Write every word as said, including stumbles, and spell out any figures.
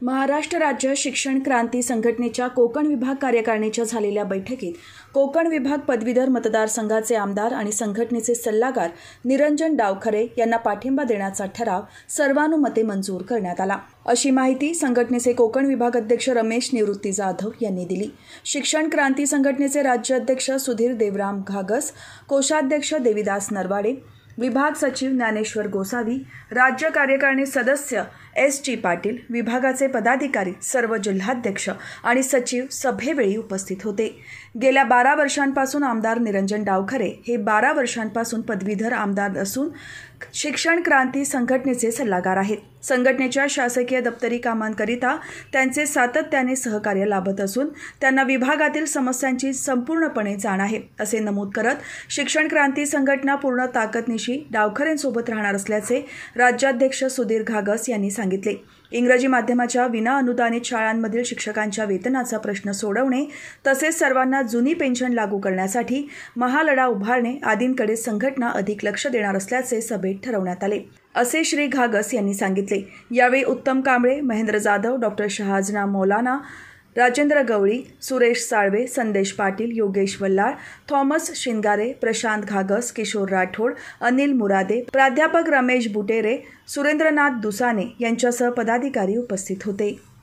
महाराष्ट्र राज्य शिक्षण क्रांती संघटनेच्या कोकण विभाग कार्यकारिणीच्या झालेल्या बैठकीत कोकण विभाग पदवीधर मतदारसंघाचे आमदार आणि संघटनेचे सल्लागार निरंजन डावखरे यांना पाठिंबा देण्याचा ठराव सर्वानुमते मंजूर करण्यात आला, अशी माहिती संघटनेचे कोकण विभाग अध्यक्ष रमेश निवृत्ती जाधव यांनी दिली। शिक्षण क्रांती संघटनेचे राज्य अध्यक्ष सुधीर देवराम घागस, कोषाध्यक्ष देविदास नरवाडे, विभाग सचिव ज्ञानेश्वर गोसावी, राज्य कार्यकारिणी सदस्य एस टी पाटील, विभागाचे पदाधिकारी, सर्व जिल्हाध्यक्ष आणि सचिव सभेवेळी उपस्थित होते। गेल्या बारा वर्षांपासून आमदार निरंजन डावखरे हे बारा वर्षांपासून पदवीधर आमदार असून शिक्षण क्रांती संघटनेचे सल्लागार आहेत। संघटनेच्या शासकीय दप्तरी कामांकरिता त्यांचे सातत्याने सहकार्य लाभत असून त्यांना विभागातील समस्यांची संपूर्णपणे जाण आहे, असे नमूद करत शिक्षण क्रांती संघटना पूर्ण ताकदनिशी डावखरेंसोबत राहणार असल्याचे राज्याध्यक्ष सुधीर घागस यांनी सांगितले। इंग्रजी माध्यमाच्या विना अनुदानित शाळांमधील शिक्षकांच्या वेतनाचा प्रश्न सोडवणे तसेच सर्वांना जुनी पेन्शन लागू करण्यासाठी महालढा उभारणे आदींकडे संघटना अधिक लक्ष देणार असल्याचे सभेत ठरवण्यात आले, असे श्री घागस यांनी सांगितले। यावेळी उत्तम कांबळे, महेंद्र जाधव, डॉक्टर शहाजना मौलाना, राजेंद्र गवळी, सुरेश साळवे, संदेश पाटील, योगेश वल्लाळ, थॉमस शिंगारे, प्रशांत घागस, किशोर राठोड, अनिल मुरादे, प्राध्यापक रमेश बुटेरे, सुरेंद्रनाथ दुसाने यांच्यासह पदाधिकारी उपस्थित होते।